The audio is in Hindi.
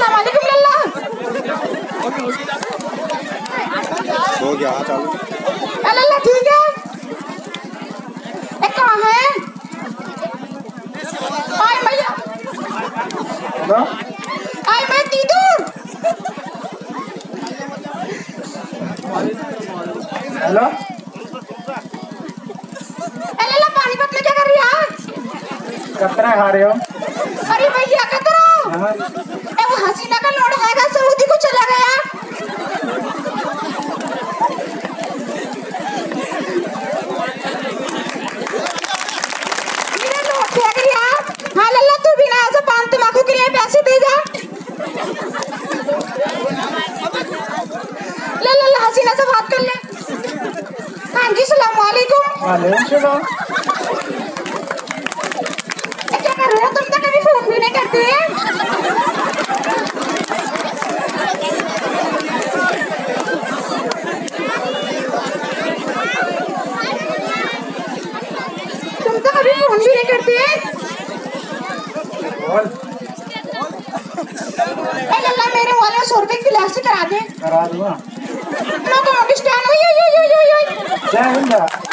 अस्सलाम वालेकुम लल्ला। हो गया चालू। लल्ला ठीक है? कहाँ है? आए भैया। हेलो आए मैं तीदूर। हेलो लल्ला पानी पत में क्या कर रही है? कतरा खा रहे हो? अरे भैया कतरा वो हसीना का लोड हैगा सऊदी को चला गया। हाँ लल्ला तू भी ना ऐसा पान तम्बाकू के लिए पैसे दे जा। लल्ला हसीना से बात कर ले। हाँ जी सलाम वालेकुम। वालेकुम सलाम। क्या कर रहे हो तुम? तो कभी फोन भी नहीं करते हैं। तुम तो कभी फोन भी नहीं करते हैं। लल्ला मेरे वाले 100 रुपए की गिलास से करा दे। करा दूंगा। No come stand. क्या